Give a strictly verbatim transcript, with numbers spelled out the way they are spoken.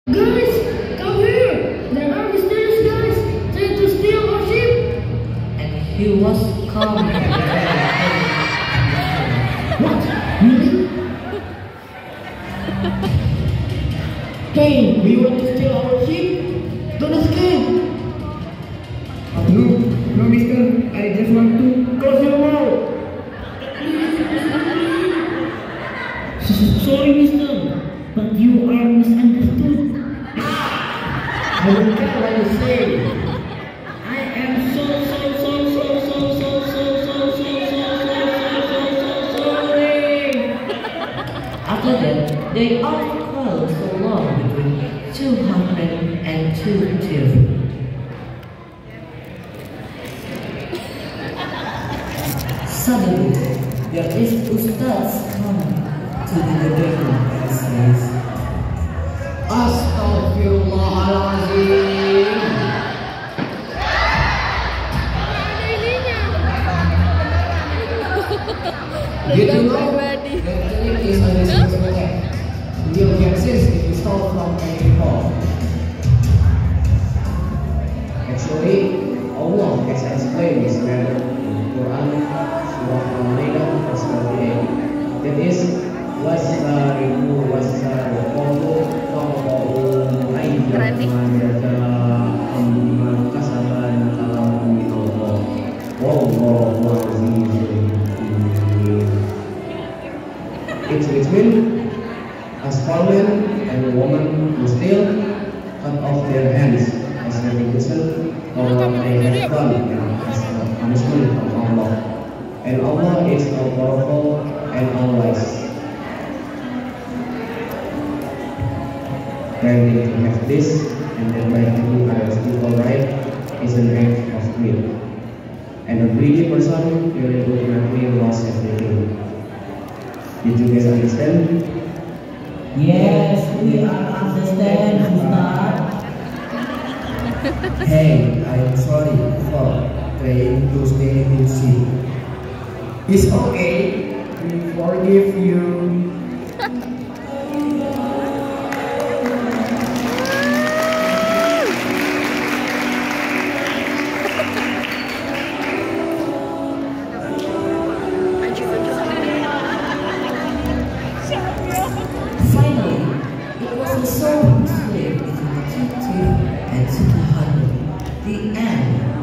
Guys, come here! There are mysterious guys trying to steal our ship! And he was calm. What? Really? Hey, we want to steal our ship? Don't escape! No, no mister, I just want to Close your mouth! Sorry, mister, but you are misunderstood. I don't care what you say. I am so, so, so, so, so, so, so, so, so, so, so, so, sorry. After that, they all quarreled so long between two husband and two children. Suddenly, there is Ustaz coming to the bedroom and says, Astaghfirullahaladzim. Did you know that clinic is a responsible act? Will be accessed if installed from any people. Actually, Allah has explained this matter in Quran, Surah Al-Ma'idah, verse forty-eight. That is, wasariqu wasariqu faqta'u aydiyahuma jazaa'an bima kasaban nakalan min Allah. Wallahu azizun hakim. It which means as fallen and a woman who steal, cut off their hands as retribution for what they have done and as a punishment from Allah. And Allah is all powerful and all wise. Claiming to have this and that by thinking I was still alright is an act of greed. And a greedy person will ultimately lose everything. Did you guys understand? yes, we are understand, Ustaz. Hey, I am sorry for trying to stay in sea. It's okay, we forgive you. Finally, it was a soul slave between the two chief and two husband. The end.